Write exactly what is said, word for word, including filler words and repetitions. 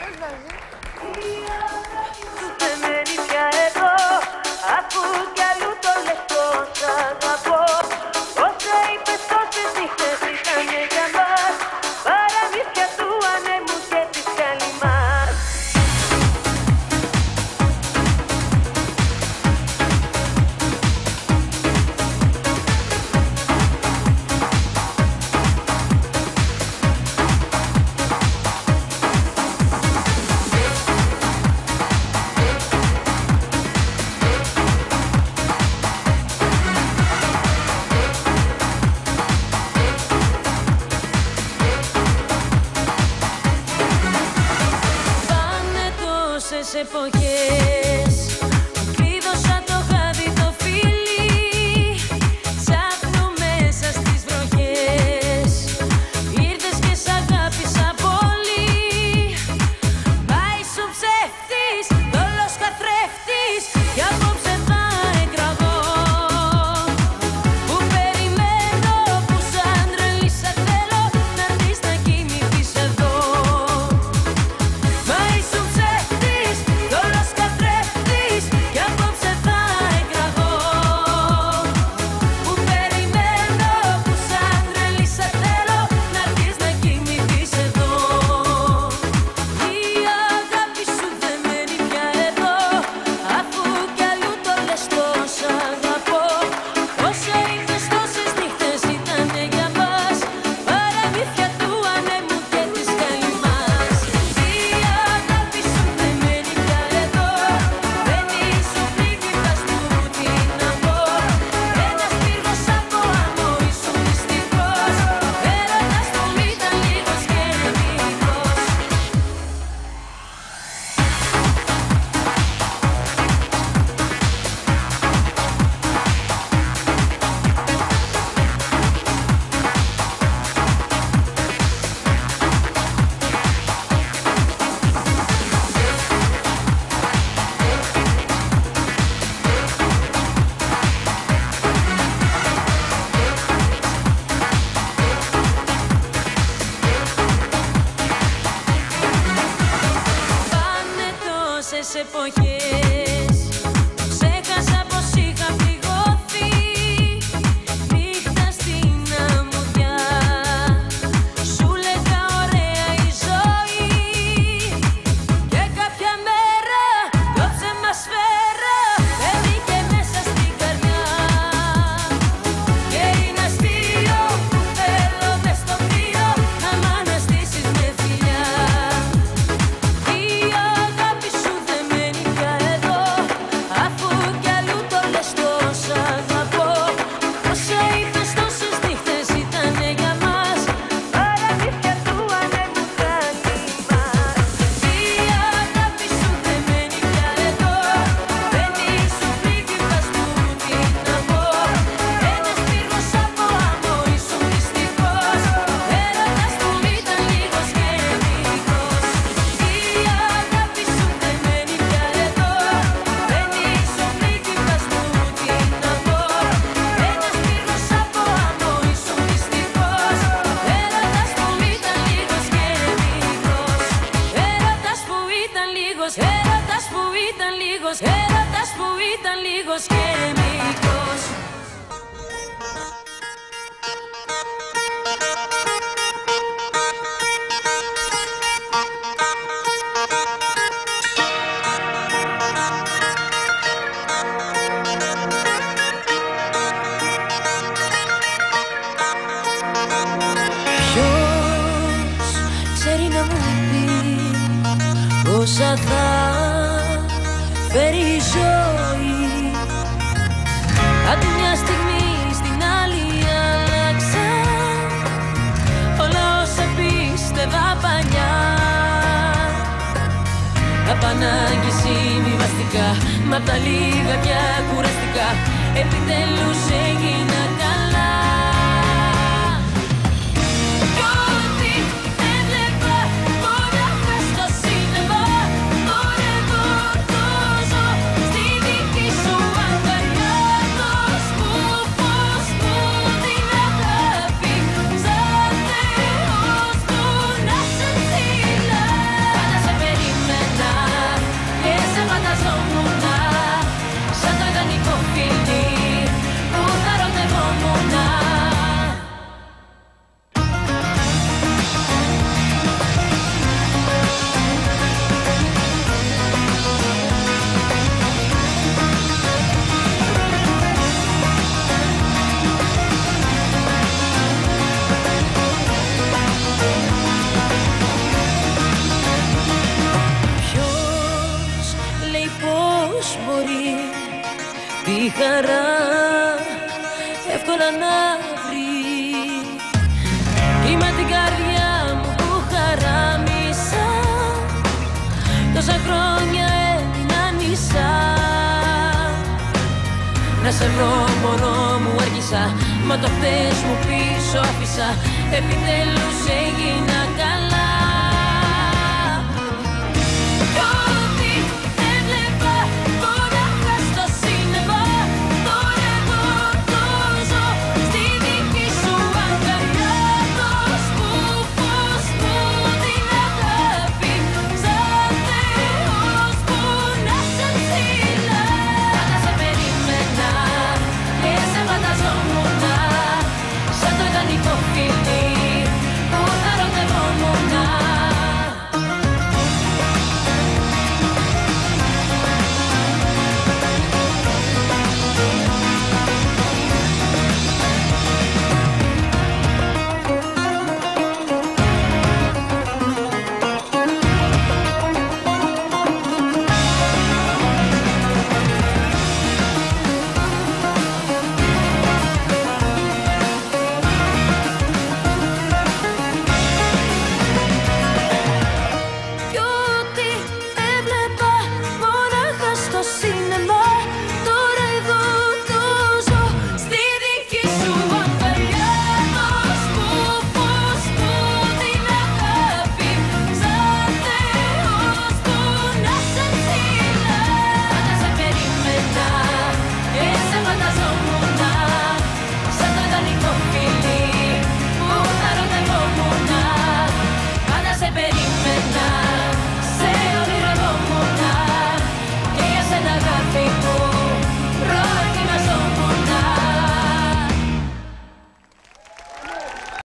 Εποχές κλείδωσα το χάδι το φίλι, ψάχνω μέσα στις βροχές. Ήρθες και σ' αγάπησα πολύ, μα ήσουν ψεύτης, δόλος καθρέφτης, κι απόψε θα εκραγώ. Που περιμένω, που σαν τρελή σε θέλω, να έρθεις να κοιμηθείς εδώ. Μα ήσουν ψεύτης, δόλος καθρέφτης, κι απόψε θα εκραγώ. Που περιμένω, που σαν τρελή σε θέλω, να έρθεις να κοιμηθείς εδώ. Η αγάπη σου δεν μένει πια εδώ, αφού κι αλλού το λες τόσο αγαπώ. Όσα ήρθες τόσες νύχτες ήτανε για μας, παραμύθια του ανέμου και της καλυμάς. Η αγάπη σου δεν μένει πια εδώ, δεν ήσουν πρίγκιπας του τι να πω. Ένας πύργος από άμμο ήσουν μυστικός, έρωτας που ήταν λίγος και μυϊκός. Πάνε τόσες εποχές, ξέχασα πως είχα πληγώθει. Νύχτα στην αμμουδιά, σου λέγα ωραία η ζωή. Και κάποια μέρα το ψέμα σφαίρα μπήκε μέσα στην καρδιά. Και είναι αστείο που θέλω μες στο κρύο να μ' αναστήσεις με φιλιά. Η αγάπη σου δεν μένει πια εδώ, αφού κι αλλού το λες τόσο αγαπώ. Όσα είπες τόσες νύχτες ήτανε για μας, παραμύθια του ανέμου καλυμάς. Η αγάπη σου δεν μένει πια εδώ, δεν ήσουν πρίγκιπας του τι να πω. Ένας πύργος από άμμο ήσουν μυστικός, έρωτας που ήταν λίγος και μυϊκός. Η αγάπη σου δεν μένει πια εδώ, δεν ήσουν πρίγκιπας του τι να πω. Ένας πύργος από άμμο ήσουν μυστικός, έρωτας που ήταν λίγος και μυϊκός. Έρωτας που ήταν λίγος, έρωτας που ήταν λίγος, έρωτας που ήταν λίγος και μυϊκός. Ποιος ξέρει να μου πει πόσα θα φέρει η ζωή. Αντί μια στιγμή στην άλλη άλλαξαν όλα όσα πίστευα παλιά. Απ' ανάγκη συμβιβαστικά, μ' απ' τα λίγα πια κουραστικά, επιτέλους έγινα καλά. Κι ό,τι έβλεπα μονάχα στο σίνεμα, τώρα εγώ το ζω στη δική σου αγκαλιά. Δώσ' μου, φως μου, την αγάπη, σαν Θεός μου να σε ψηλά. Πάντα σε περίμενα χαρά εύκολα να βρει. Κύμα την καρδιά μου που χαράμισα, τόσα χρόνια έμεινα νησά. Να σε βρω μωρό μου άργησα, μα το χθες μου πίσω άφησα. Επιτέλους έγινα καλά.